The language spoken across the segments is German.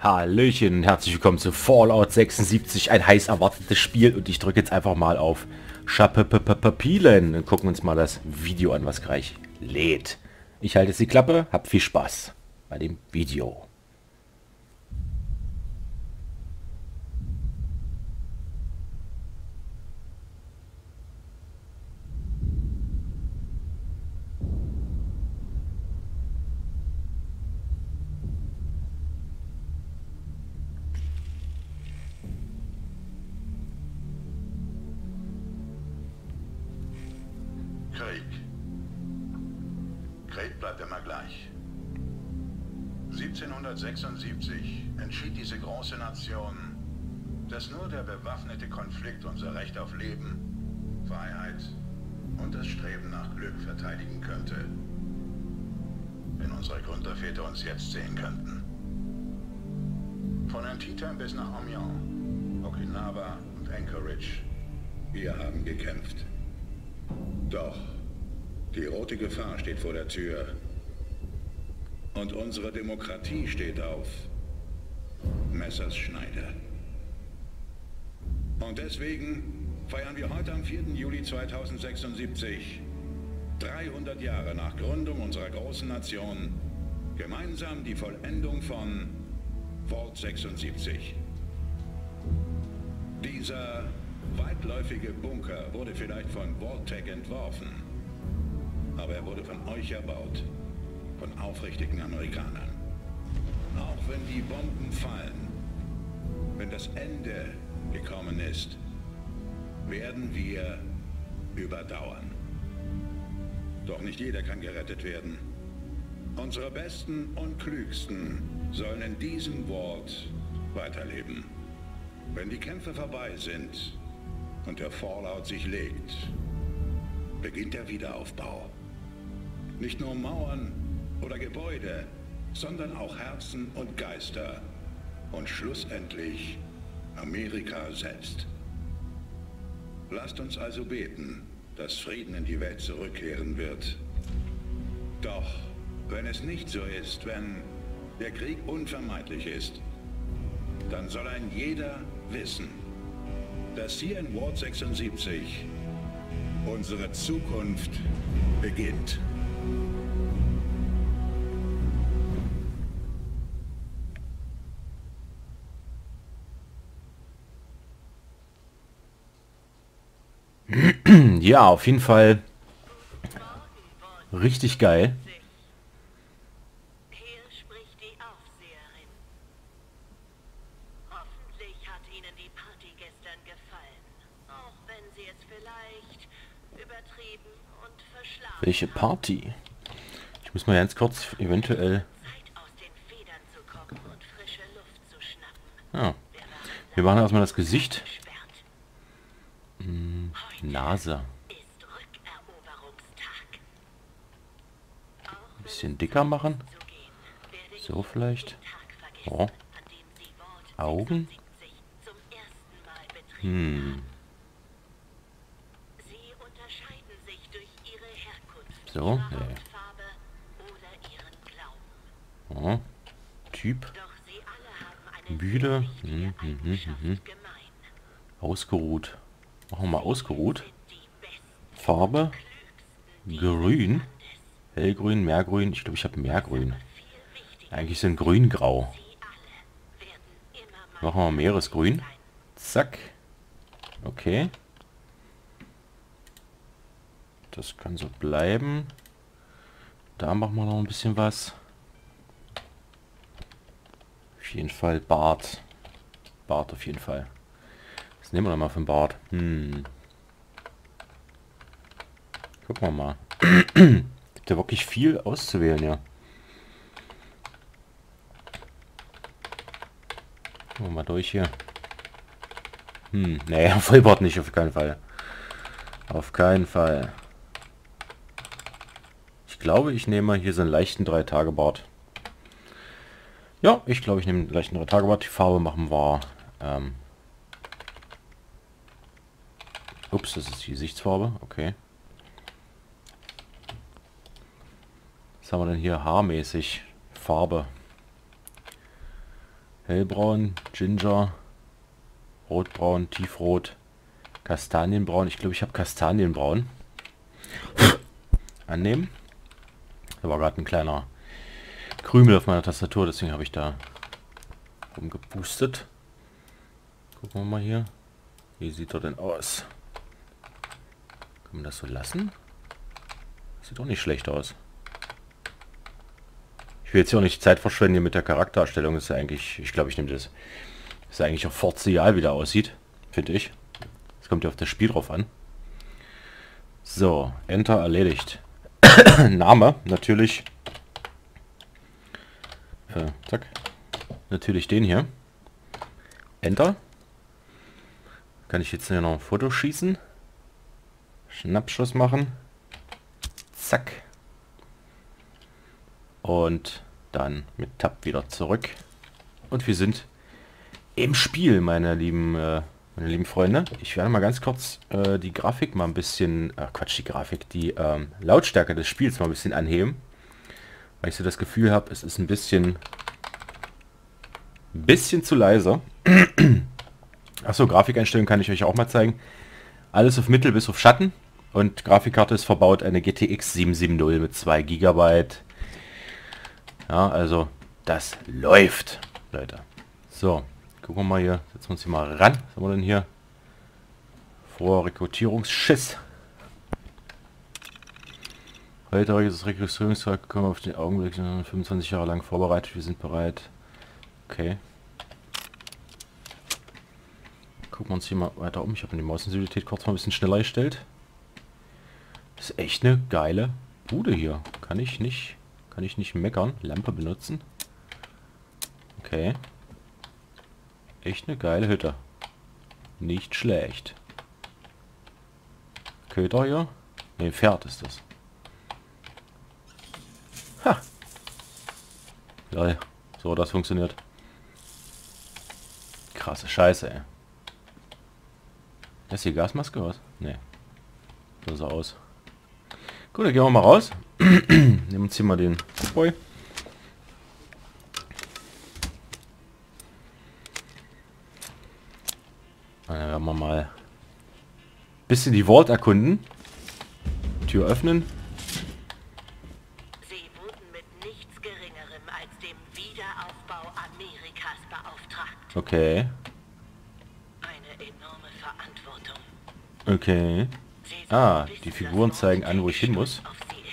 Hallöchen und herzlich willkommen zu Fallout 76, ein heiß erwartetes Spiel, und ich drücke jetzt einfach mal auf Schapapilen und gucken uns mal das Video an, was gleich lädt. Ich halte jetzt die Klappe, hab viel Spaß bei dem Video. Krieg bleibt immer gleich. 1776 entschied diese große Nation, dass nur der bewaffnete Konflikt unser Recht auf Leben, Freiheit und das Streben nach Glück verteidigen könnte. Wenn unsere Gründerväter uns jetzt sehen könnten. Von Antietam bis nach Amiens, Okinawa und Anchorage. Wir haben gekämpft. Doch die rote Gefahr steht vor der Tür. Und unsere Demokratie steht auf Messerschneide. Und deswegen feiern wir heute am 4. Juli 2076, 300 Jahre nach Gründung unserer großen Nation, gemeinsam die Vollendung von Vault 76. Dieser weitläufige Bunker wurde vielleicht von Vault-Tec entworfen. Aber er wurde von euch erbaut, von aufrichtigen Amerikanern. Auch wenn die Bomben fallen, wenn das Ende gekommen ist, werden wir überdauern. Doch nicht jeder kann gerettet werden. Unsere Besten und Klügsten sollen in diesem Vault weiterleben. Wenn die Kämpfe vorbei sind und der Fallout sich legt, beginnt der Wiederaufbau. Nicht nur Mauern oder Gebäude, sondern auch Herzen und Geister. Und schlussendlich Amerika selbst. Lasst uns also beten, dass Frieden in die Welt zurückkehren wird. Doch wenn es nicht so ist, wenn der Krieg unvermeidlich ist, dann soll ein jeder wissen, dass hier in Vault 76 unsere Zukunft beginnt. Ja, auf jeden Fall richtig geil. Hier spricht die Aufseherin. Hoffentlich hat Ihnen die Party gestern gefallen, auch wenn Sie es vielleicht übertrieben und verschlafen Welche haben. Party? Ich muss mal ganz kurz eventuell... Zeit aus den Federn zu kommen und frische Luft zu schnappen. Ja, Wir waren wir machen erstmal das Gesicht. gesperrt. Nase. Ist Rückeroberungstag. Ein bisschen dicker machen. So vielleicht. Oh. Augen. Sie unterscheiden sich durch ihre Herkunft, So, ihre nee. Hautfarbe oder ihren Glauben. Oh. Typ. Doch sie alle haben eine Müde. sehr wichtige Eigenschaft gemein. Ausgeruht. Machen wir mal ausgeruht. Sind die besten, Farbe. klügsten Grün. Landes. Hellgrün, Meergrün. Ich glaube, ich habe Meergrün. Viel wichtiger, Eigentlich sind grün-grau. sie alle werden immer mal Machen wir Meeresgrün. Zack. Okay. Das kann so bleiben. Da machen wir noch ein bisschen was. Auf jeden Fall Bart. Bart auf jeden Fall. Was nehmen wir noch mal für einen Bart? Gucken wir mal. Gibt ja wirklich viel auszuwählen, ja. Gucken wir mal durch hier. Nee, Vollbart nicht, auf keinen Fall. Auf keinen Fall. Ich glaube, ich nehme hier so einen leichten 3-Tage-Bart. Ja, ich glaube, ich nehme einen leichten 3-Tage-Bart. Die Farbe machen wir... Ups, das ist die Gesichtsfarbe. Okay. Was haben wir denn hier haarmäßig? Farbe. Hellbraun, Ginger, Rotbraun, Tiefrot, Kastanienbraun. Ich glaube, ich habe Kastanienbraun. Annehmen. Da war gerade ein kleiner Krümel auf meiner Tastatur, deswegen habe ich da rumgepustet. Gucken wir mal hier. Wie sieht er denn aus? Kann man das so lassen? Sieht auch nicht schlecht aus. Ich will jetzt hier auch nicht die Zeit verschwenden hier mit der Charaktererstellung. Ist ja eigentlich, ich glaube, ich nehme das. Ist ja eigentlich auch forzial, wie der aussieht. Finde ich. Es kommt ja auf das Spiel drauf an. So, Enter erledigt. Name, natürlich. Zack. Natürlich den hier. Enter. Kann ich jetzt hier noch ein Foto schießen. Schnappschuss machen. Zack. Und dann mit Tab wieder zurück. Und wir sind im Spiel, meine lieben Freunde. Ich werde mal ganz kurz die Grafik mal ein bisschen... die Grafik. Die Lautstärke des Spiels mal ein bisschen anheben. Weil ich so das Gefühl habe, es ist ein bisschen zu leise. Achso, Grafikeinstellungen kann ich euch auch mal zeigen. Alles auf Mittel bis auf Schatten. Und Grafikkarte ist verbaut eine GTX 770 mit 2 GB. Ja, also das läuft, Leute. So, gucken wir mal hier. Setzen wir uns hier mal ran. Was haben wir denn hier? Vor Rekrutierungsschiss. Heute ist das Rekrutierungswerk gekommen auf den Augenblick. 25 Jahre lang vorbereitet. Wir sind bereit. Okay. Gucken wir uns hier mal weiter um. Ich habe die Maussensibilität kurz mal ein bisschen schneller gestellt. Das ist echt eine geile Bude hier. Kann ich nicht meckern. Lampe benutzen. Okay. Echt eine geile Hütte. Nicht schlecht. Köter hier? Ne, Pferd ist das. Ha! Ja, so das funktioniert. Krasse Scheiße, ey. Ist die Gasmaske was? Ne. So sah aus. Gut, dann gehen wir mal raus. Nehmen uns hier mal den Boy. Dann werden wir mal ein bisschen die Vault erkunden. Tür öffnen. Sie wurden mit nichts Geringerem als dem Wiederaufbau Amerikas beauftragt. Okay. Eine enorme Verantwortung. Okay. Ah, die Figuren zeigen an, wo ich hin muss.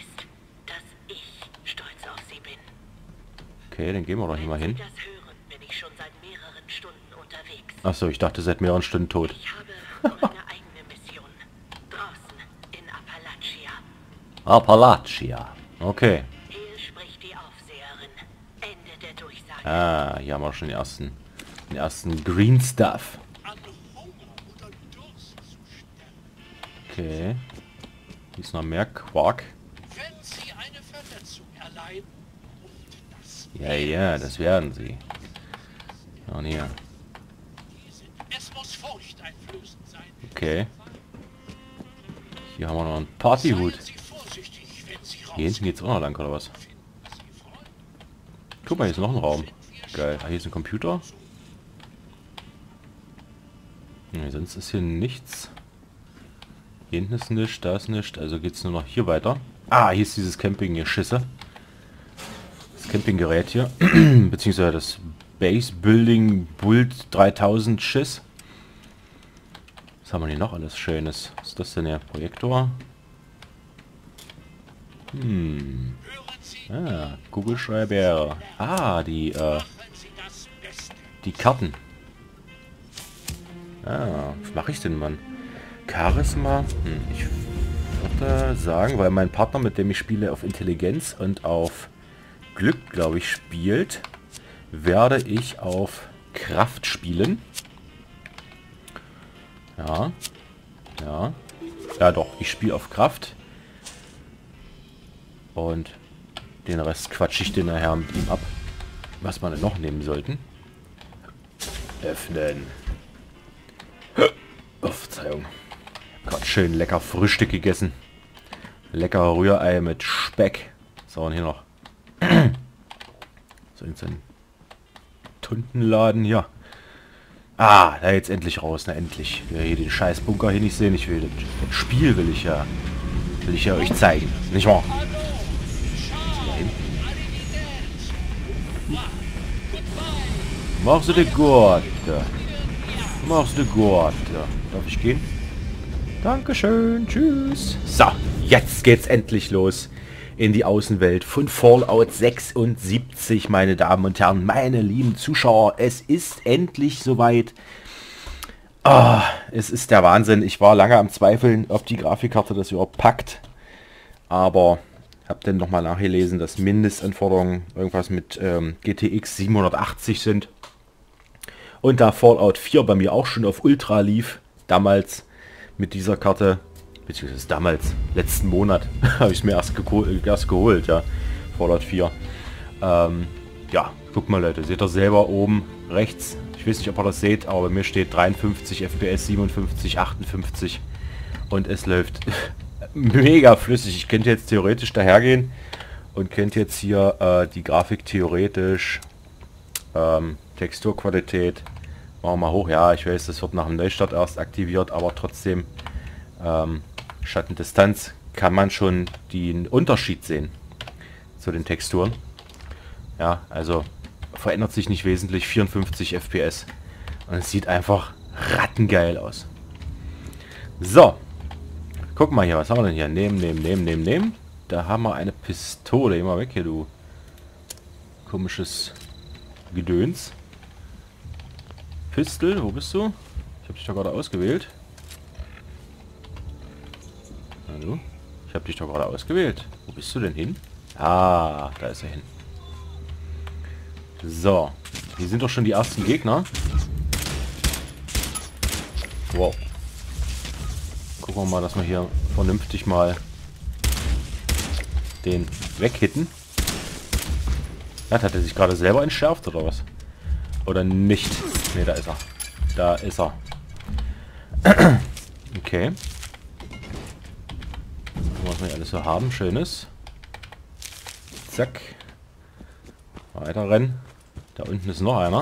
Okay, dann gehen wir doch hier mal hin. Achso, ich dachte seit mehreren Stunden tot. Ich habe meine eigene Mission. Draußen in Appalachia. Appalachia. Okay. Hier spricht die Aufseherin. Ende der Durchsage. Ah, hier haben wir schon den ersten Green Stuff. Okay. Hier ist noch mehr Quark. Ja, das werden sie. Und hier. Okay. Hier haben wir noch einen Partyhut. Hier hinten geht's auch noch lang, oder was? Guck mal, hier ist noch ein Raum. Geil. Ah, hier ist ein Computer. Nee, sonst ist hier nichts. Hier hinten ist nichts, da ist nichts. Also geht's nur noch hier weiter. Ah, hier ist dieses Camping-Geschisse. Das Campinggerät hier. Beziehungsweise das Base Building Bult 3000 Schiss. Was haben wir hier noch alles Schönes? Was ist das denn hier? Projektor? Ah, Kugelschreiber. Ah, die Karten. Ah, was mache ich denn, Mann? Charisma? Ich würde sagen, weil mein Partner, mit dem ich spiele, auf Intelligenz und auf Glück, glaube ich, spielt, werde ich auf Kraft spielen. Ja. Ja. Ja doch, ich spiele auf Kraft. Und den Rest quatsche ich den nachher mit ihm ab. Was wir denn noch nehmen sollten. Öffnen. Oh, Verzeihung. Gerade schön lecker Frühstück gegessen. Lecker Rührei mit Speck. So, und hier noch. So ein Stundenladen, ja. Ah, da jetzt endlich raus, na endlich. Ja, hier den scheiß Bunker hier nicht sehen, ich will das Spiel will ich ja euch zeigen, nicht wahr? Machst du dir gut. Machst du gut. Darf ich gehen? Dankeschön. Tschüss. So, jetzt geht's endlich los in die Außenwelt von Fallout 76, meine Damen und Herren, meine lieben Zuschauer. Es ist endlich soweit. Ah, es ist der Wahnsinn. Ich war lange am Zweifeln, ob die Grafikkarte das überhaupt packt. Aber habe dann nochmal nachgelesen, dass Mindestanforderungen irgendwas mit GTX 780 sind. Und da Fallout 4 bei mir auch schon auf Ultra lief, damals mit dieser Karte, beziehungsweise damals, letzten Monat, habe ich es mir erst geholt, ja, Fallout 4. Ja, guck mal Leute, seht ihr selber oben rechts, ich weiß nicht, ob ihr das seht, aber bei mir steht 53 FPS, 57, 58 und es läuft mega flüssig. Ich könnte jetzt theoretisch dahergehen und könnte jetzt hier die Grafik theoretisch Texturqualität machen wir mal hoch. Ja, ich weiß, das wird nach dem Neustart erst aktiviert, aber trotzdem Schattendistanz kann man schon den Unterschied sehen zu den Texturen. Ja, also verändert sich nicht wesentlich, 54 FPS und es sieht einfach rattengeil aus. So, guck mal hier, was haben wir denn hier? Nehmen. Da haben wir eine Pistole. Immer weg hier, du komisches Gedöns. Pistol, wo bist du? Ich habe dich doch gerade ausgewählt. Hallo? Ich habe dich doch gerade ausgewählt. Wo bist du denn hin? Ah, da ist er hin. So, hier sind doch schon die ersten Gegner. Wow. Gucken wir mal, dass wir hier vernünftig mal den weghitten. Hat er sich gerade selber entschärft oder was? Oder nicht? Ne, da ist er. Da ist er. Okay. Was wir hier alles so haben. Schönes. Zack. Weiter rennen. Da unten ist noch einer.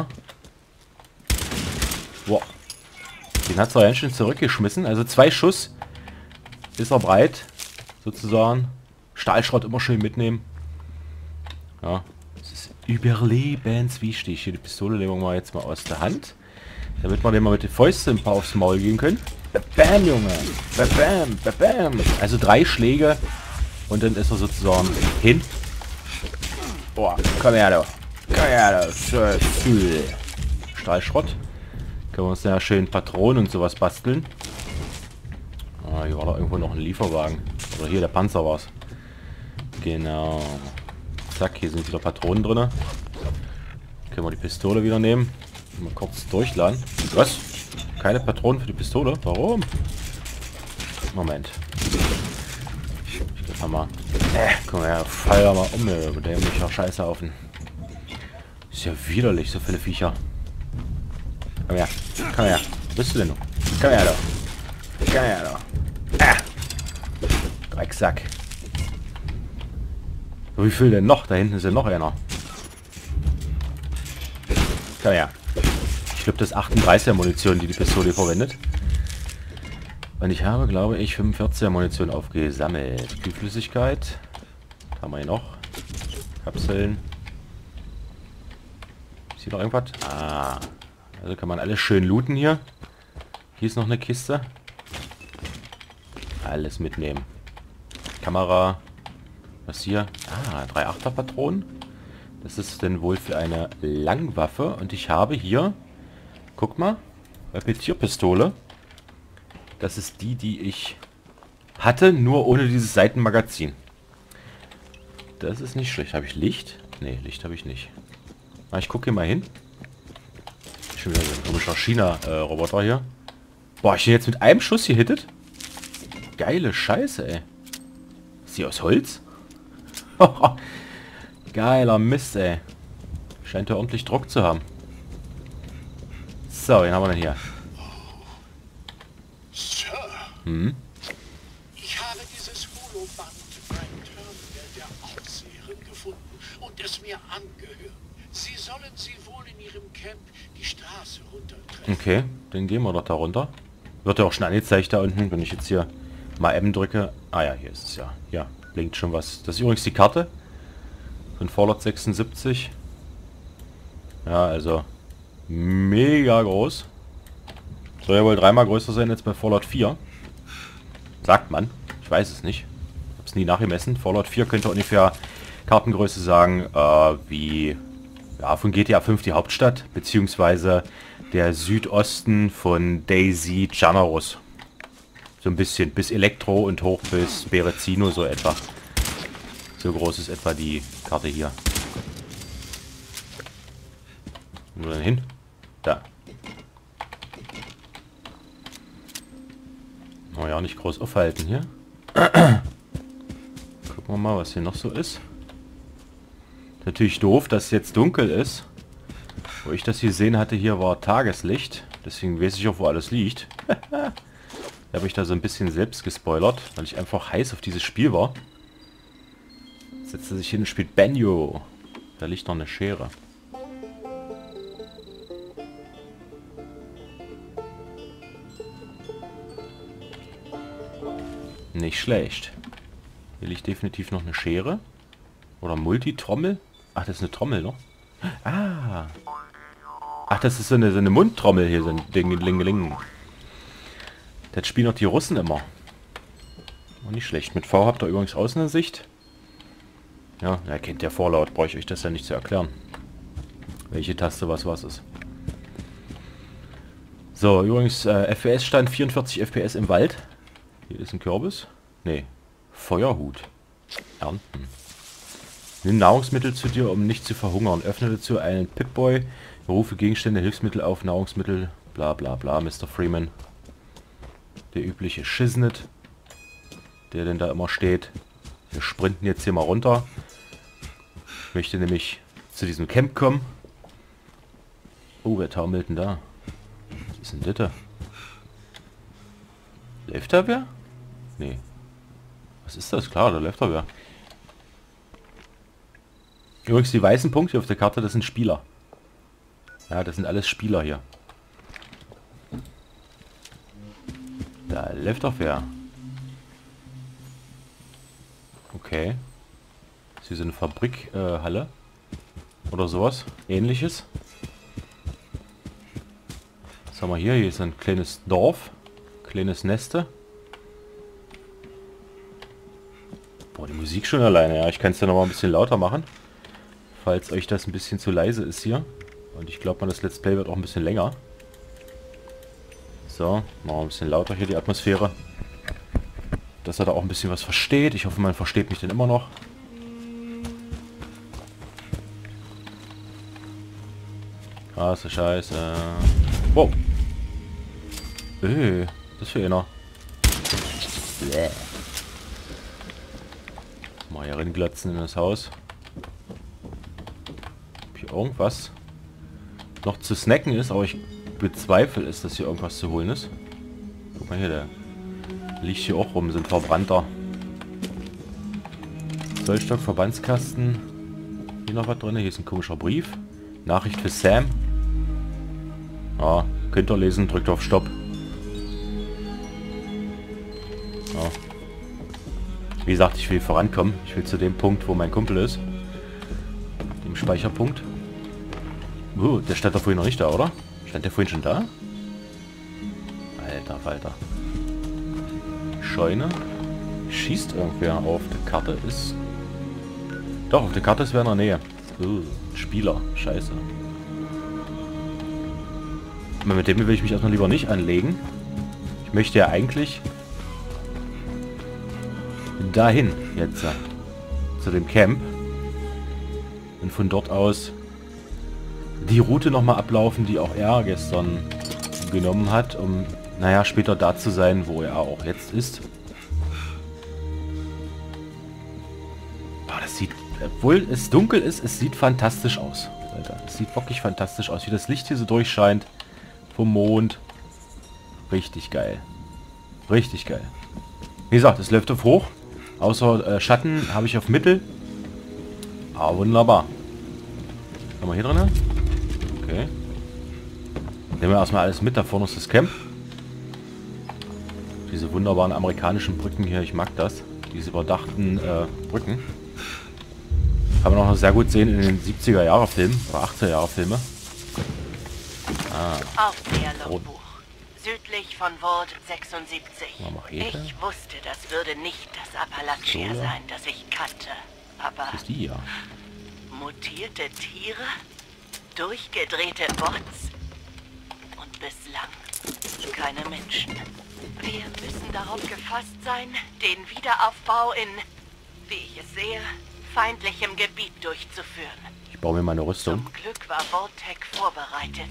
Wow. Den hat es ganz schön zurückgeschmissen. Also 2 Schuss ist er breit. Sozusagen. Stahlschrott immer schön mitnehmen. Ja. Das ist überlebenswichtig. Hier die Pistole nehmen wir mal jetzt mal aus der Hand. Damit wir den mal mit den Fäusten ein paar aufs Maul gehen können. Bam, Junge. Bam, bam. Also 3 Schläge. Und dann ist er sozusagen hin. Boah, komm her, du. Komm her, du. Stahlschrott. Können wir uns ja schön Patronen und sowas basteln. Ah, hier war da irgendwo noch ein Lieferwagen. Oder hier, der Panzer war's. Genau. Zack, hier sind wieder Patronen drin. Können wir die Pistole wieder nehmen. Mal kurz durchladen. Was? Keine Patronen für die Pistole? Warum? Moment. Ich glaube mal. Komm her, feier mal um, der mich auch scheiße auf den. Ist ja widerlich, so viele Viecher. Komm her. Komm her. Wo bist du denn noch? Komm her, da. Komm her, da. Drecksack. Wie viel denn noch? Da hinten ist ja noch einer. Komm her. Ich glaube, das ist 38er Munition, die Pistole verwendet. Und ich habe, glaube ich, 45er Munition aufgesammelt. Kühlflüssigkeit. Was haben wir hier noch? Kapseln. Ist hier noch irgendwas? Ah. Also kann man alles schön looten hier. Hier ist noch eine Kiste. Alles mitnehmen. Kamera. Was hier? Ah, 3 8er Patronen. Das ist denn wohl für eine Langwaffe. Und ich habe hier, guck mal, Repetierpistole. Das ist die, die ich hatte, nur ohne dieses Seitenmagazin. Das ist nicht schlecht. Habe ich Licht? Ne, Licht habe ich nicht. Ah, ich gucke hier mal hin. Schon wieder so ein komischer China-Roboter hier. Boah, ich bin jetzt mit einem Schuss hier hittet. Geile Scheiße, ey. Ist die aus Holz? Geiler Mist, ey. Scheint ja ordentlich Druck zu haben. So, wen haben wir denn hier? Sir, ich habe dieses Holoband beim Terminal der Aufseherin gefunden und es mir angehört. Sie sollen sie wohl in ihrem Camp die Straße runtertreffen. Okay, dann gehen wir doch da runter. Wird ja auch schon angezeigt da unten, wenn ich jetzt hier mal M drücke. Ah ja, hier ist es ja. Ja, blinkt schon was. Das ist übrigens die Karte von Fallout 76. Ja, also mega groß. Soll ja wohl 3-mal größer sein als bei Fallout 4. Sagt man. Ich weiß es nicht. Ich habe es nie nachgemessen. Fallout 4 könnte ungefähr Kartengröße sagen, wie ja, von GTA 5 die Hauptstadt, beziehungsweise der Südosten von Daisy Generus. So ein bisschen bis Elektro und hoch bis Berezino so etwa. So groß ist etwa die Karte hier. Wo denn hin? Da. Naja, nicht groß aufhalten hier. Gucken wir mal, was hier noch so ist. Natürlich doof, dass es jetzt dunkel ist. Wo ich das hier sehen hatte, hier war Tageslicht. Deswegen weiß ich auch, wo alles liegt. Da habe ich da so ein bisschen selbst gespoilert, weil ich einfach heiß auf dieses Spiel war. Setzt er sich hin und spielt Banjo. Da liegt noch eine Schere. Nicht schlecht. Hier liegt definitiv noch eine Schere. Oder Multitrommel. Ach, das ist eine Trommel noch. Ah. Ach, das ist so eine Mundtrommel hier. So ein Ding. Das spielen auch die Russen immer. Oh, nicht schlecht. Mit V habt ihr übrigens Außensicht. Ja, ihr kennt ja Fallout. Brauche ich euch das ja nicht zu erklären. Welche Taste was ist. So, übrigens FPS-Stand 44 FPS im Wald. Hier ist ein Kürbis. Nee. Feuerhut. Ernten. Nimm Nahrungsmittel zu dir, um nicht zu verhungern. Öffne dazu einen Pip-Boy. Berufe Gegenstände, Hilfsmittel auf, Nahrungsmittel. Bla bla bla, Mr. Freeman. Der übliche Shiznit. Der denn da immer steht. Wir sprinten jetzt hier mal runter. Ich möchte nämlich zu diesem Camp kommen. Oh, wer taumelt denn da? Was ist denn das? Läuft da wer? Nee. Was ist das? Klar, da läuft da wer. Übrigens, die weißen Punkte auf der Karte, das sind Spieler. Ja, das sind alles Spieler hier. Da läuft doch wer. Okay. Ist hier so eine Fabrikhalle. Oder sowas. Ähnliches. Was haben wir hier? Hier ist ein kleines Dorf. Kleines Neste. Boah, die Musik schon alleine. Ja, ich kann es ja noch mal ein bisschen lauter machen. Falls euch das ein bisschen zu leise ist hier. Und ich glaube mal, das Let's Play wird auch ein bisschen länger. So, machen wir ein bisschen lauter hier die Atmosphäre. Dass er da auch ein bisschen was versteht. Ich hoffe, man versteht mich denn immer noch. Krasse Scheiße. Wow. Das für einer. Bäh. Mal hier reinglatzen in das Haus. Ob hier irgendwas noch zu snacken ist, aber ich bezweifle es, dass hier irgendwas zu holen ist. Guck mal hier, der liegt hier auch rum, sind verbrannter. Zollstock, Verbandskasten. Hier noch was drin, hier ist ein komischer Brief. Nachricht für Sam. Ja, könnt ihr lesen, drückt auf Stopp. Ja. Wie gesagt, ich will vorankommen. Ich will zu dem Punkt, wo mein Kumpel ist. Dem Speicherpunkt. Der stand da vorhin noch nicht da, oder? Stand der vorhin schon da? Alter Falter. Scheune. Schießt irgendwer auf der Karte ist... Doch, auf der Karte ist wer in der Nähe. Spieler. Scheiße. Aber mit dem will ich mich erstmal lieber nicht anlegen. Ich möchte ja eigentlich dahin jetzt zu dem Camp und von dort aus die Route nochmal ablaufen, die auch er gestern genommen hat, um naja später da zu sein, wo er auch jetzt ist. Oh, das sieht, obwohl es dunkel ist, es sieht fantastisch aus. Alter, es sieht wirklich fantastisch aus, wie das Licht hier so durchscheint vom Mond. Richtig geil. Richtig geil. Wie gesagt, es läuft auf hoch. Außer Schatten habe ich auf Mittel. Ah, wunderbar. Haben wir hier drin? Okay. Nehmen wir erstmal alles mit. Da vorne ist das Camp. Diese wunderbaren amerikanischen Brücken hier. Ich mag das. Diese überdachten Brücken. Kann man auch noch sehr gut sehen in den 70er-Jahre-Filmen. Oder 80er-Jahre-Filme. Aufseherlogbuch. Südlich von Vault 76. Machete. Ich wusste, das würde nicht das Appalachia So, ja. sein, das ich kannte. Aber Das ist die, ja. mutierte Tiere? Durchgedrehte Bots? Und bislang keine Menschen. Wir müssen darauf gefasst sein, den Wiederaufbau in, wie ich es sehe, feindlichem Gebiet durchzuführen. Ich baue mir meine Rüstung. Zum Glück war Vault-Tec vorbereitet.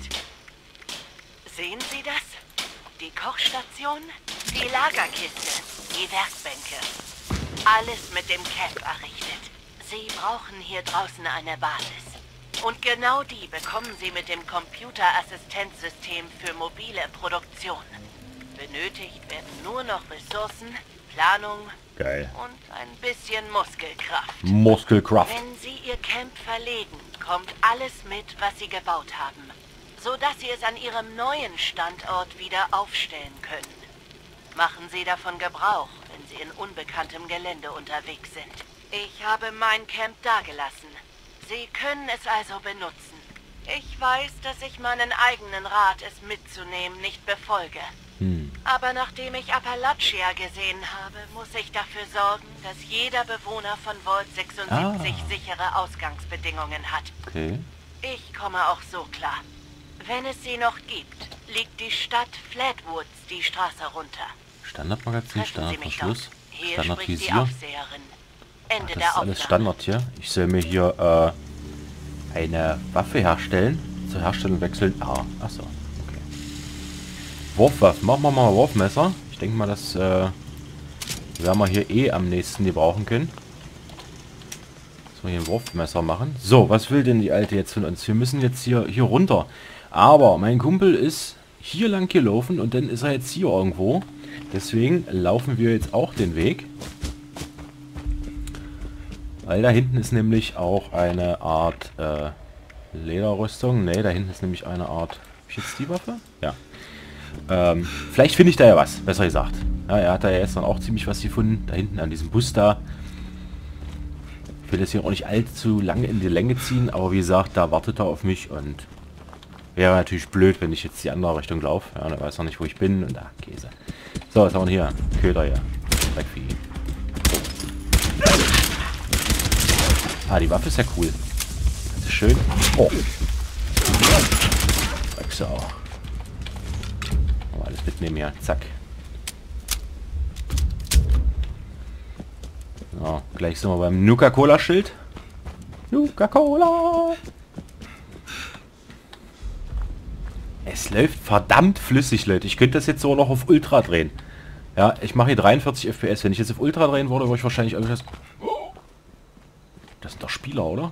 Sehen Sie das? Die Kochstation, die Lagerkiste, die Werkbänke. Alles mit dem Camp errichtet. Sie brauchen hier draußen eine Basis. Und genau die bekommen Sie mit dem Computerassistenzsystem für mobile Produktion. Benötigt werden nur noch Ressourcen, Planung Geil. und ein bisschen Muskelkraft. Muskelkraft. Wenn Sie Ihr Camp verlegen, kommt alles mit, was Sie gebaut haben, so dass Sie es an Ihrem neuen Standort wieder aufstellen können. Machen Sie davon Gebrauch, wenn Sie in unbekanntem Gelände unterwegs sind. Ich habe mein Camp dagelassen. Sie können es also benutzen. Ich weiß, dass ich meinen eigenen Rat, es mitzunehmen, nicht befolge. Aber nachdem ich Appalachia gesehen habe, muss ich dafür sorgen, dass jeder Bewohner von Vault 76 sichere Ausgangsbedingungen hat. Okay. Ich komme auch so klar. Wenn es sie noch gibt, liegt die Stadt Flatwoods die Straße runter. Standardmagazin, Treffen Sie mich Standardverschluss, dort. Hier spricht die Standardvisier. Aufseherin. Ende Das der ist alles Aufnahme. Standard hier. Ich soll mir hier eine Waffe herstellen. Zur Herstellung wechseln. Achso. Okay. Wurfwaffen. Machen wir mal Wurfmesser. Ich denke mal, das werden wir hier am nächsten gebrauchen können. Dass wir hier ein Wurfmesser machen. So, was will denn die Alte jetzt von uns? Wir müssen jetzt hier runter. Aber mein Kumpel ist hier lang gelaufen und dann ist er jetzt hier irgendwo. Deswegen laufen wir jetzt auch den Weg. Weil da hinten ist nämlich auch eine Art Lederrüstung. Ne, da hinten ist nämlich eine Art... Hab ich jetzt die Waffe? Ja. Vielleicht finde ich da ja was, besser gesagt. Ja, er hat da ja jetzt dann auch ziemlich was gefunden. Da hinten an diesem Bus da. Ich will das hier auch nicht allzu lange in die Länge ziehen, aber wie gesagt, da wartet er auf mich und wäre natürlich blöd, wenn ich jetzt die andere Richtung laufe. Ja, dann weiß er nicht, wo ich bin und da, Käse. So, was haben wir hier? Köder hier. Dreckvieh. Die Waffe ist ja cool. Das ist schön. Oh. Drecksau. Aber alles mitnehmen hier. Zack. So, gleich sind wir beim Nuka-Cola-Schild. Nuka-Cola. Es läuft verdammt flüssig, Leute. Ich könnte das jetzt so noch auf Ultra drehen. Ja, ich mache hier 43 FPS. Wenn ich jetzt auf Ultra drehen würde, würde ich wahrscheinlich irgendwas... Das sind doch Spieler, oder?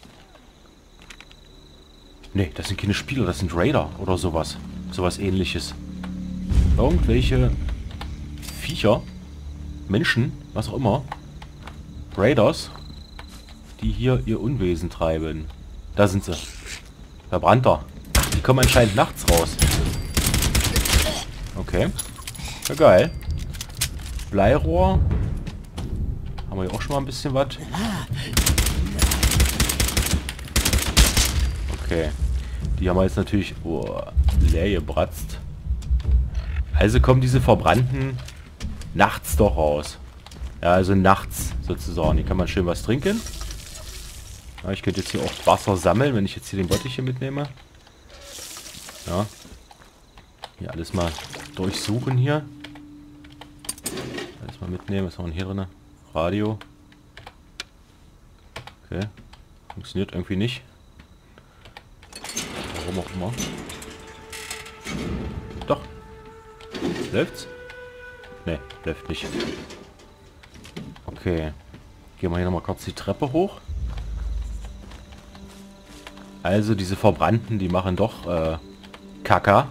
Ne, das sind keine Spieler, das sind Raider oder sowas. Sowas ähnliches. Irgendwelche Viecher, Menschen, was auch immer. Raiders, die hier ihr Unwesen treiben. Da sind sie. Verbrannter. Die kommen anscheinend nachts raus. Okay. Ja, geil. Bleirohr. Haben wir hier auch schon mal ein bisschen was. Okay. Die haben wir jetzt natürlich leer gebratzt. Also kommen diese Verbrannten nachts doch raus. Ja, also nachts sozusagen. Hier kann man schön was trinken. Ja, ich könnte jetzt hier auch Wasser sammeln, wenn ich jetzt hier den Bottich hier mitnehme. Ja. Hier alles mal durchsuchen hier. Alles mal mitnehmen. Was haben wir hier drin? Radio. Okay. Funktioniert irgendwie nicht. Warum auch immer. Doch. Läuft's? Ne, läuft nicht. Okay. Gehen wir hier nochmal kurz die Treppe hoch. Also diese Verbrannten, die machen doch Kaka.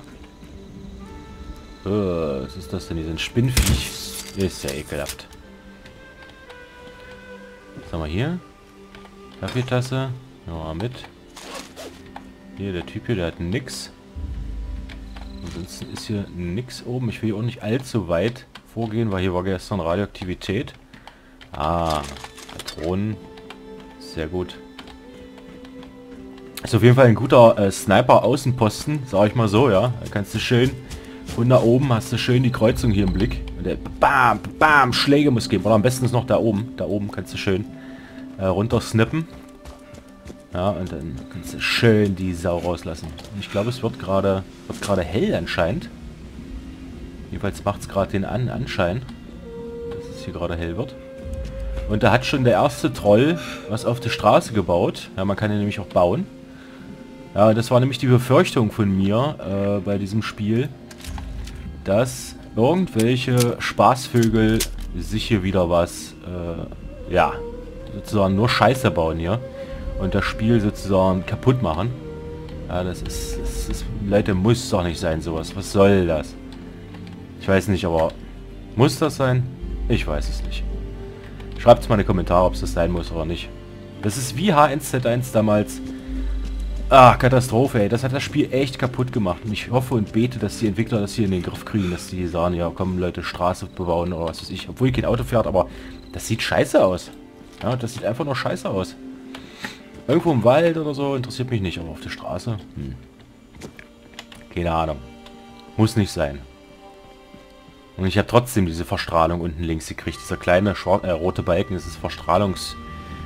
Was ist das denn? Die sind Spinnviech. Ist ja ekelhaft. Was haben wir hier? Kaffeetasse. Ja, mit. Hier, der Typ hier, der hat nix. Ansonsten ist hier nix oben. Ich will hier auch nicht allzu weit vorgehen, weil hier war gestern Radioaktivität. Ah, Patronen. Sehr gut. Ist auf jeden Fall ein guter Sniper-Außenposten, sag ich mal so, ja. Da kannst du schön, von da oben hast du schön die Kreuzung hier im Blick. Und der bam, bam, Schläge muss geben. Oder am besten ist noch da oben. Da oben kannst du schön runter snippen. Ja, und dann kannst du schön die Sau rauslassen. Und ich glaube, es wird gerade hell anscheinend. Jedenfalls macht es gerade den Anschein, dass es hier gerade hell wird. Und da hat schon der erste Troll was auf der Straße gebaut. Ja, man kann ja nämlich auch bauen. Ja, das war nämlich die Befürchtung von mir bei diesem Spiel, dass irgendwelche Spaßvögel sich hier wieder was, ja, sozusagen nur Scheiße bauen hier. Und das Spiel sozusagen kaputt machen. Ja, das ist, Leute, muss doch nicht sein sowas. Was soll das? Ich weiß nicht, aber muss das sein? Ich weiß es nicht. Schreibt mal in die Kommentare, ob es das sein muss oder nicht. Das ist wie H1Z1 damals. Ah, Katastrophe, ey. Das hat das Spiel echt kaputt gemacht. Und ich hoffe und bete, dass die Entwickler das hier in den Griff kriegen, dass die sagen, ja komm Leute, Straße bebauen oder was weiß ich. Obwohl kein Auto fährt, aber das sieht scheiße aus. Ja, das sieht einfach nur scheiße aus. Irgendwo im Wald oder so, interessiert mich nicht, aber auf der Straße? Keine Ahnung. Muss nicht sein. Und ich habe trotzdem diese Verstrahlung unten links gekriegt. Dieser kleine rote Balken, das ist Verstrahlungsschiss.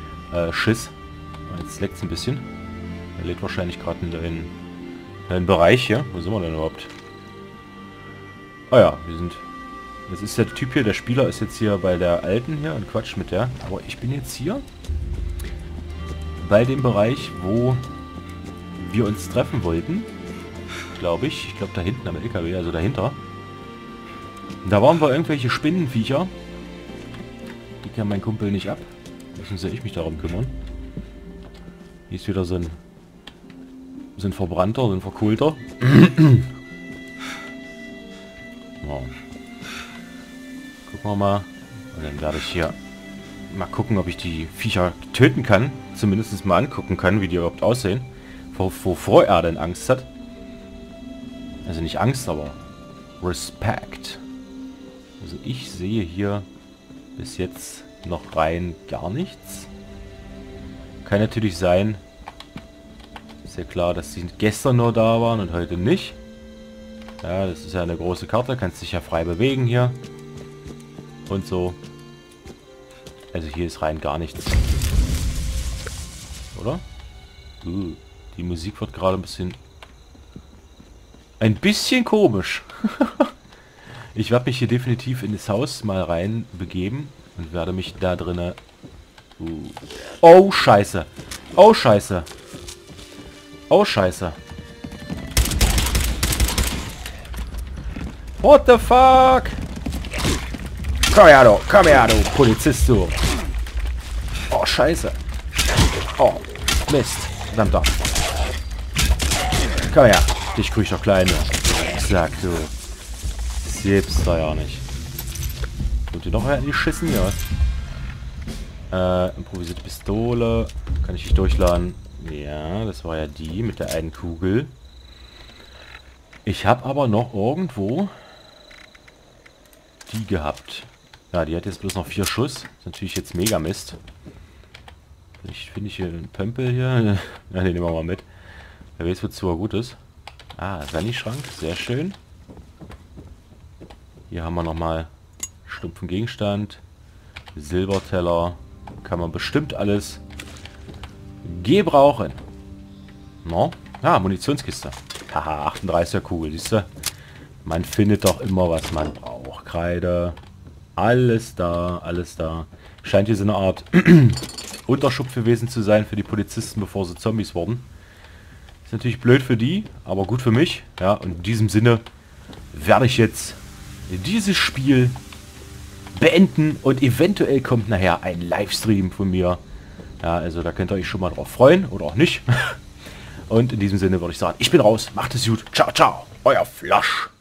Jetzt leckt es ein bisschen. Er lädt wahrscheinlich gerade in den Bereich hier. Wo sind wir denn überhaupt? Ah ja, wir sind... Das ist der Typ hier, der Spieler ist jetzt hier bei der alten hier und quatscht mit der. Aber ich bin jetzt hier bei dem Bereich, wo wir uns treffen wollten. Glaube ich. Ich glaube da hinten am LKW, also dahinter. Da waren wir irgendwelche Spinnenviecher. Die kann mein Kumpel nicht ab. Müssen sie ich mich darum kümmern. Hier ist wieder so ein Verbrannter, so ein Verkohlter. Ja. Gucken wir mal. Und dann werde ich hier mal gucken, ob ich die Viecher töten kann. Zumindest mal angucken kann, wie die überhaupt aussehen. Wovor er denn Angst hat. Also nicht Angst, aber Respekt. Also ich sehe hier bis jetzt noch rein gar nichts. Kann natürlich sein, ist ja klar, dass sie gestern nur da waren und heute nicht. Ja, das ist ja eine große Karte, kannst dich ja frei bewegen hier. Und so. Also hier ist rein gar nichts. Oder? Die Musik wird gerade ein bisschen komisch. Ich werde mich hier definitiv in das Haus mal rein begeben und werde mich da drinnen... Oh, scheiße. Oh, scheiße. Oh, scheiße. What the fuck? Komm her, du Polizist, du. Oh, scheiße. Oh, Mist. Verdammter. Komm her. Dich krieg ich doch kleine. Sag du. Das gibt's da ja nicht. Kommt ihr noch mal geschissen? Ja. Improvisierte Pistole. Kann ich dich durchladen? Ja, das war ja die mit der einen Kugel. Ich habe aber noch irgendwo die gehabt. Ja, die hat jetzt bloß noch 4 Schuss. Das ist natürlich jetzt mega Mist. Ich finde hier einen Pömpel hier. Ja, den nehmen wir mal mit. Wer weiß, wozu er gut ist. Ah, Sani-Schrank. Sehr schön. Hier haben wir nochmal stumpfen Gegenstand. Silberteller. Kann man bestimmt alles gebrauchen. No? Ah, Munitionskiste. Haha, 38er Kugel, siehst du? Man findet doch immer, was man braucht. Kreide. Alles da, alles da. Scheint hier so eine Art Unterschub gewesen zu sein für die Polizisten, bevor sie Zombies wurden. Ist natürlich blöd für die, aber gut für mich. Ja, und in diesem Sinne werde ich jetzt dieses Spiel beenden und eventuell kommt nachher ein Livestream von mir. Ja, also da könnt ihr euch schon mal drauf freuen oder auch nicht. Und in diesem Sinne würde ich sagen, ich bin raus, macht es gut, ciao, ciao, euer Flash.